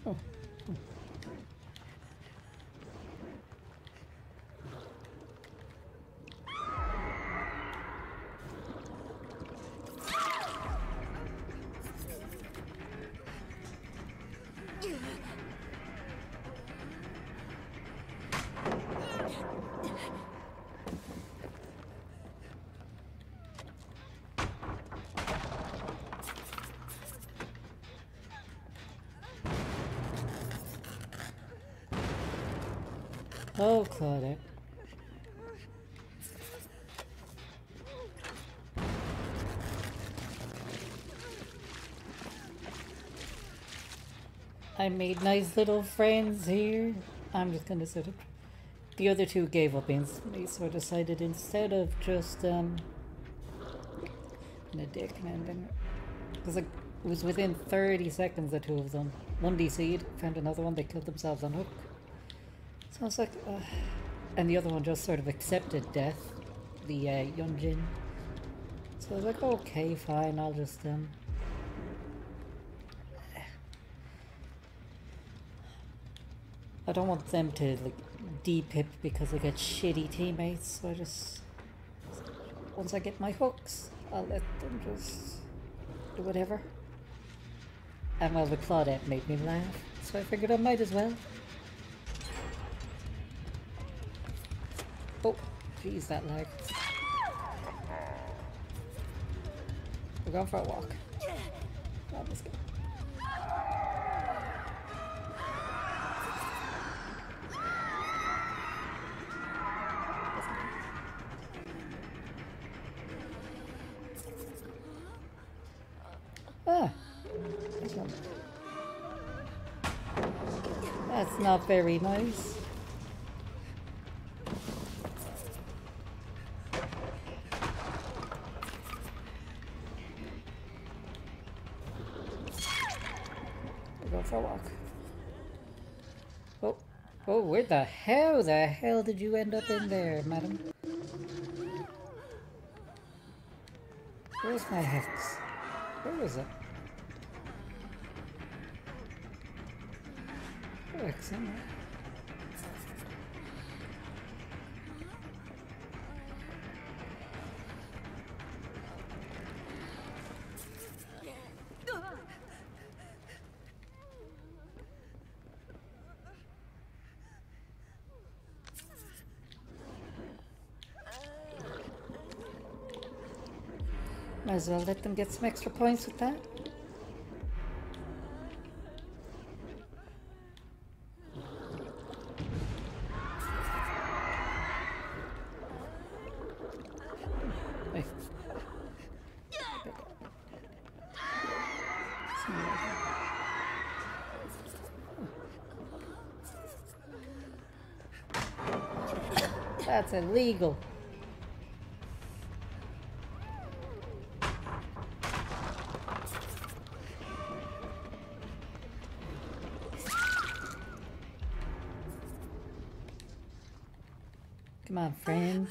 Oh. Oh, Claudette. I made nice little friends here. I'm just gonna sort of... The other two gave up instantly, so I decided instead of just, in a dick, man. Because it was within 30 seconds, the two of them. One DC'd, found another one, they killed themselves on hook. So I was like, and the other one just sort of accepted death, the Yunjin. So I was like, okay, fine, I'll just, I don't want them to, like, de-pip because they get shitty teammates, so I just... Once I get my hooks, I'll let them just do whatever. And well, the Claudette made me laugh, so I figured I might as well. Oh, jeez, that lag. We're going for a walk. Oh, let's go. Ah, that's not very nice. Go for a walk. Oh, oh, where the hell did you end up in there, madam? Where's my hex? Where is it? Oh, hex in there. Might as well let them get some extra points with that. Wait. That's illegal. Come on, friend.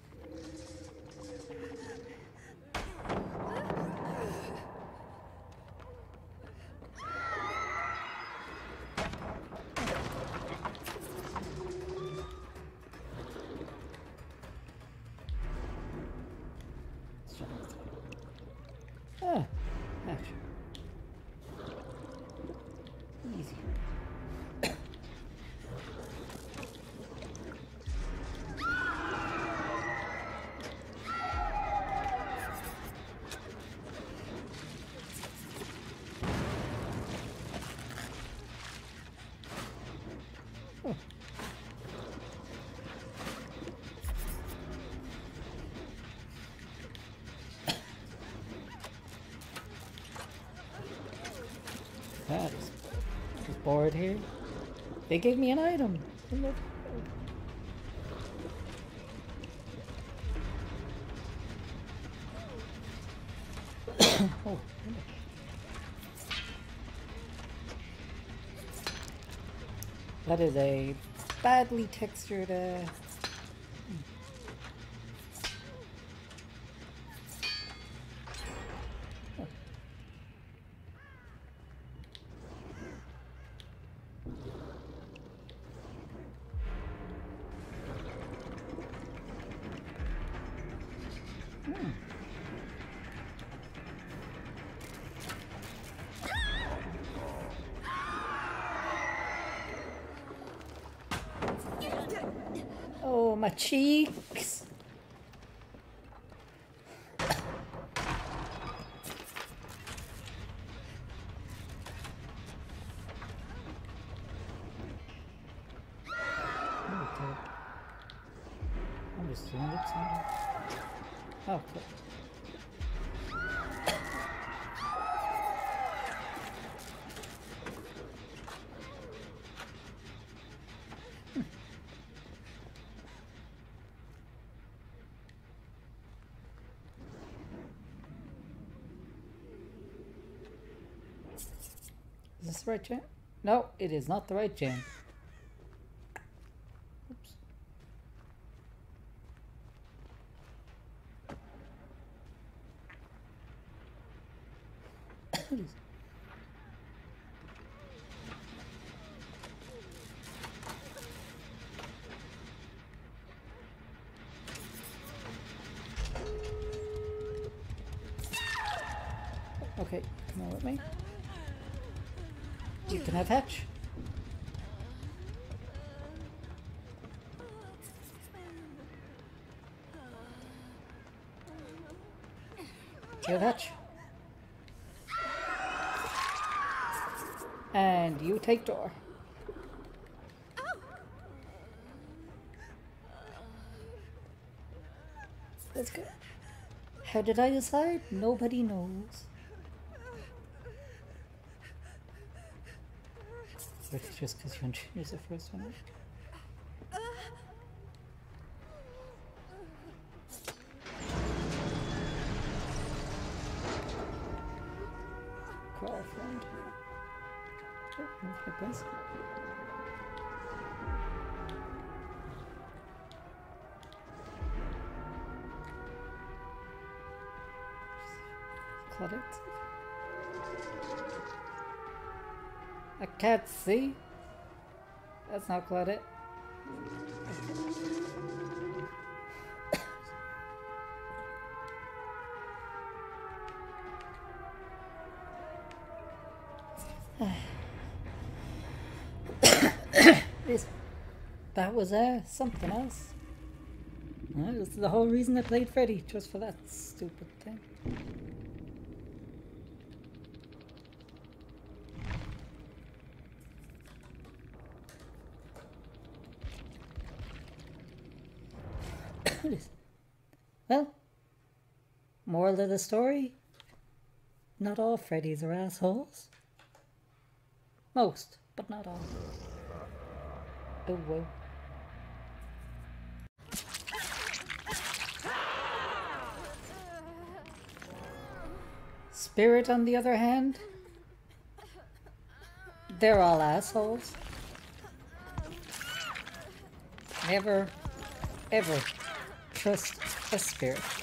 Oh, actually. Easy. Oh. I was bored here. They gave me an item. Oh. That is a badly textured my cheeks. Okay. I'm just doing it somehow. Oh, cool. Is this the right jam? No, it is not the right jam. Oops. Okay, come on with me. You can have Hatch. Kill Hatch. And you take door. Let's go. How did I decide? Nobody knows. It's just because you introduced the first one. Crawl friend. Oh, no place. Claudette. I can't see. That's not Claudette. That was something else. This is the whole reason I played Freddy, just for that stupid thing. Well, moral of the story, not all Freddys are assholes. Most, but not all. Oh, whoa. Spirit, on the other hand, they're all assholes. Never, ever trust a spirit.